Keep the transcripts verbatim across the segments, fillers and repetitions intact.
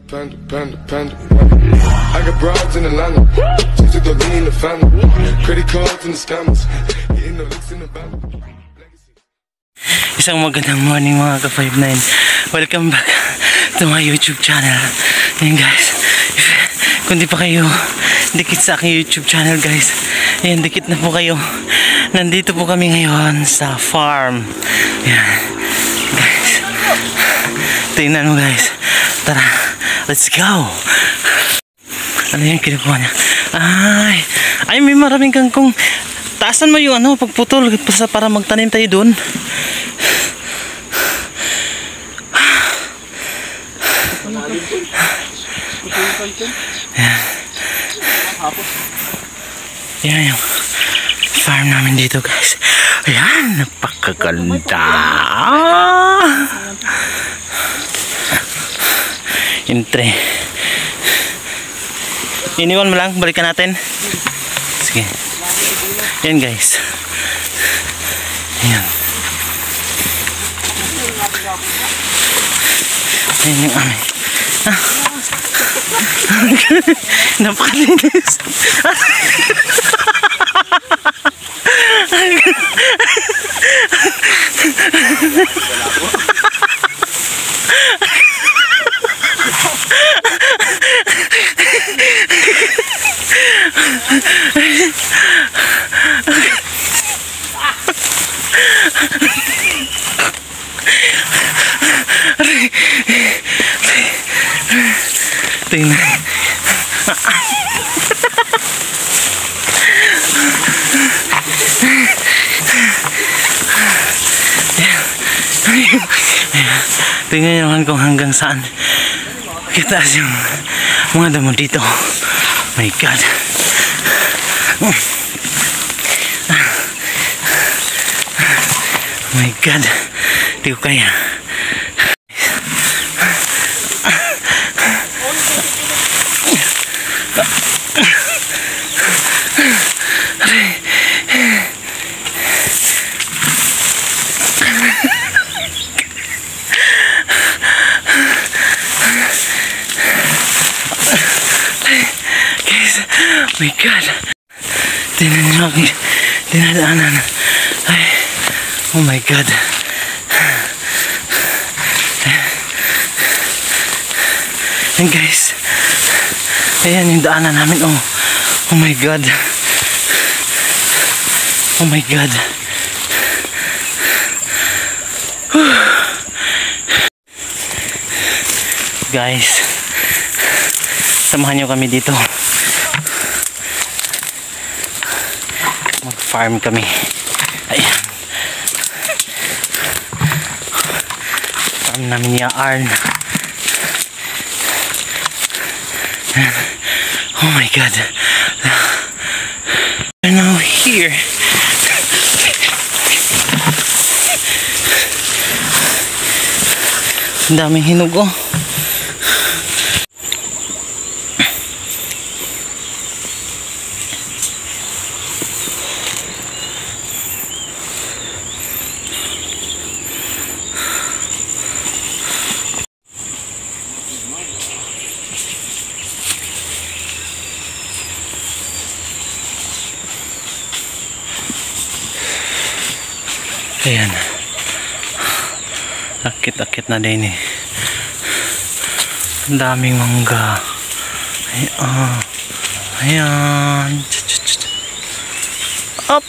Panda, panda, panda. I got broads in Atlanta. Just to go in the family. Credit cards in the scammers. Getting the licks in the band. Isang magandang morning mga ka five nine. Welcome back to my YouTube channel. Ayan guys, kung di pa kayo dikit sa aking YouTube channel guys, ayan, dikit na po kayo. Nandito po kami ngayon sa farm. Ayan guys, tingnan mo guys. Tara, let's go. Ano yung kinukuha niya? Ay, ay may maraming kangkong. Taasan mo yung ano, pagputol para magtanim tayo doon. Yan. Yan yung farm namin dito guys. Ayan, napakaganda. Intre. Iniwan mo lang, balikan natin. Sige. Yan guys. Ayan. Ayan yung amin. Ah. Napakalinis. Tingnan. Tingnan naman kung hanggang saan kitaas yung mga damo dito. My God. My God. Di ko kaya. My God, tinan niyo aking dinadaanan. Ay, oh my God. And guys, ayan yung daanan namin. Oh, oh my God. Oh my God. Guys, samahan niyo kami dito. Mag-farm kami. Ayan. Farm namin ni Arn. Oh my God. We're now here. Ang daming hinog oh. Ayan, akit-akit na din eh. Ang daming mangga. Ayan, ayan. Up.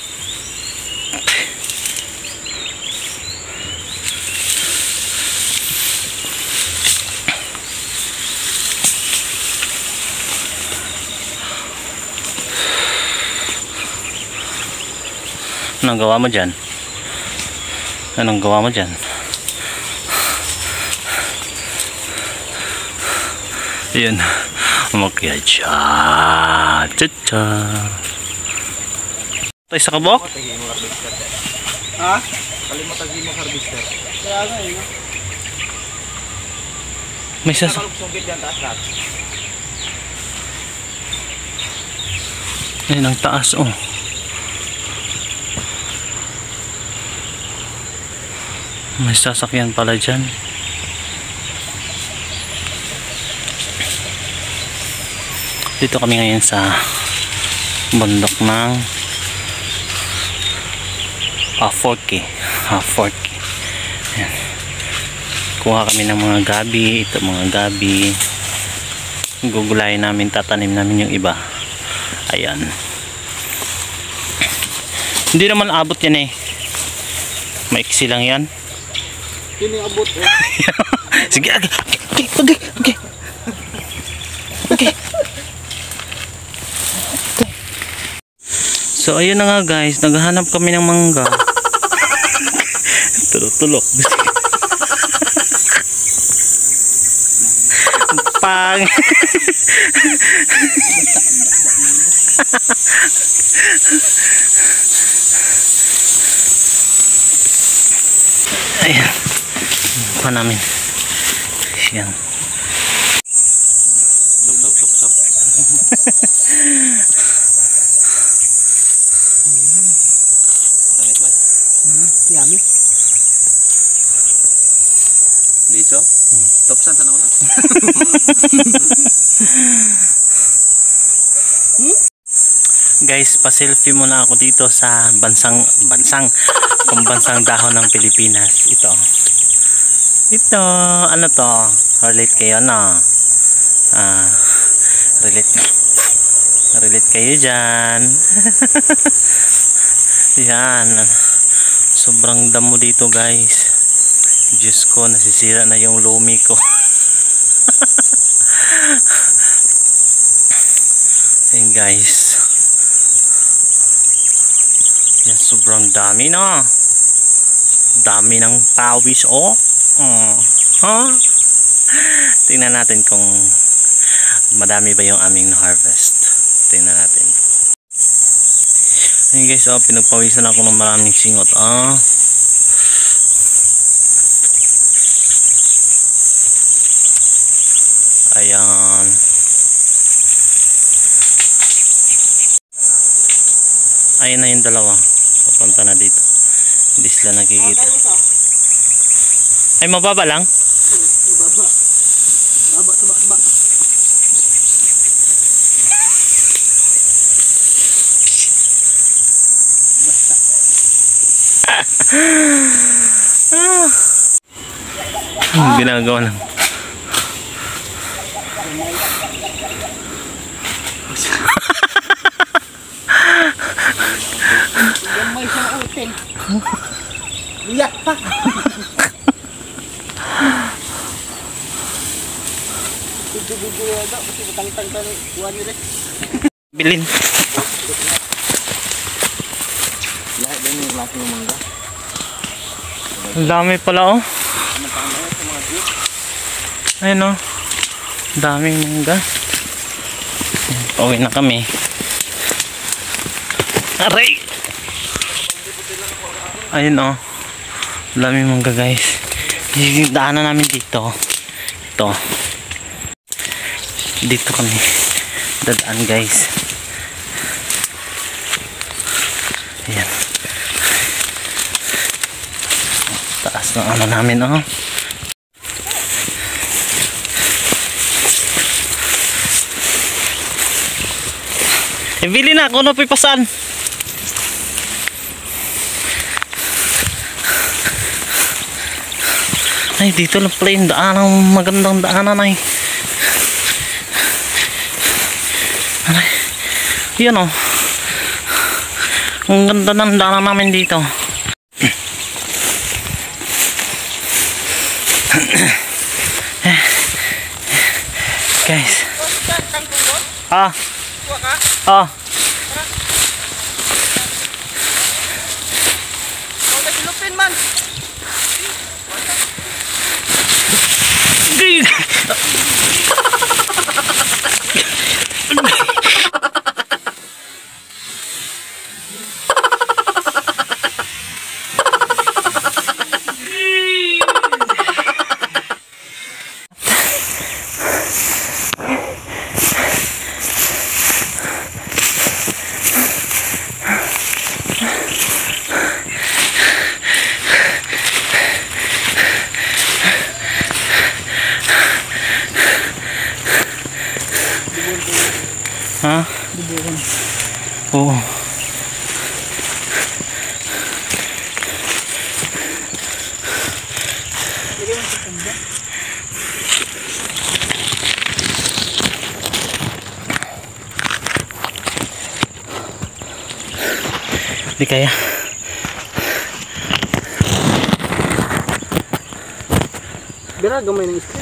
Anong gawa mo dyan? Anong gawa mo dyan? Ayan. Umakyat siya. Tcha-tcha. Tayo sa kabok? Ha? Kalimutan mo harvester. Kaya nga yun. May sasa. Ayan ang taas oh. May sasakyan pala dyan. Dito kami ngayon sa bundok ng ah, Forky. Ah, Forky. Ayan. Kuha kami ng mga gabi. Ito mga gabi. Gugulayin namin, tatanim namin yung iba. Ayan. Hindi naman abot yan eh. Maiksi lang yan. Hindi abot eh. Sige, okay, okay, okay, okay. Okay. So ayun na nga guys, naghahanap kami ng mangga. Tulok-tulok. Pang. Ayan. Pa namin. Ayan. Sop, sop, sop, sop. Langit ba? Yummy. Dito? Hmm. Top san sana ko na. Guys, pa-selfie muna ako dito sa bansang bansang pambansang dahon ng Pilipinas. Ito. Ito, ano to? Relate kayo na. Ah, relate. Relate kayo diyan. Yan. Sobrang damo dito, guys. Diyos ko, nasisira na yung lumi ko. Ayan, guys. Yan, sobrang dami na. Dami ng pawis, oh. Oh. Huh? Tingnan natin kung madami ba yung aming harvest. Tingnan natin. Ayan guys, oh, pinagpawisan ako ng maraming singot. Ah. Ayan. Ayan na yung dalawa. Papunta na dito. Hindi sila nakikita. Ay, mababa lang? Mababa. Baba sa baba. Ah. Ginagawa lang. Gamay sa hotel. Liyak pa. Bubu-bubu ada kasi matang-tang tang kuha ni rin. Bilin. Lahat din yung klase ng mangga. Ang dami pala, oh. Ayun, oh. Daming mangga. Pauwi na kami. Aray! Ayun, oh. Daming mangga, guys. Yung daanan namin dito. Ito. Dito kami dadaan, guys. Ayan. Taas ng ano namin, oh. E, bili na kung ano pipasan. Ay, dito lang pala yung daan. Ang magandang daanan ay. Ay, yun, oh. Ang ganda ng daanan namin dito. Guys. Ah. Ah. Lupin man. Subukan. Oo. Lagay mo sa tanda. Di kaya. Bira, gamay ng iskin.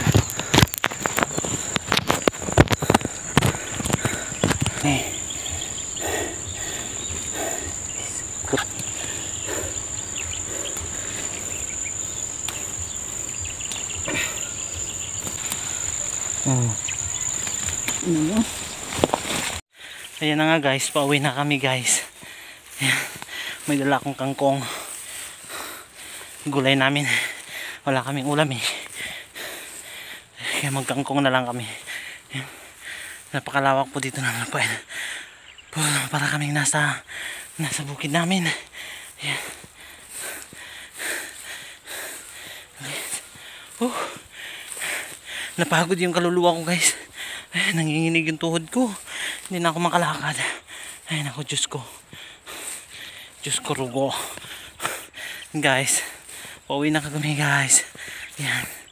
Eh. Hmm. Ano? Ayan na nga guys, pauwi na kami guys. Ayan. May dala akong kangkong. Gulay namin. Wala kaming ulam eh. Kaya magkangkong na lang kami. Ayan. Napakalawak po dito ng lupain. Para kaming nasa nasa bukid namin. Ayan. Oh. Napagod yung kaluluwa ko guys. Ay, nanginginig yung tuhod ko. Hindi na ako makalakad. Ay naku, Diyos ko. Diyos ko, rugo. Guys, pauwi na kami guys. Yan.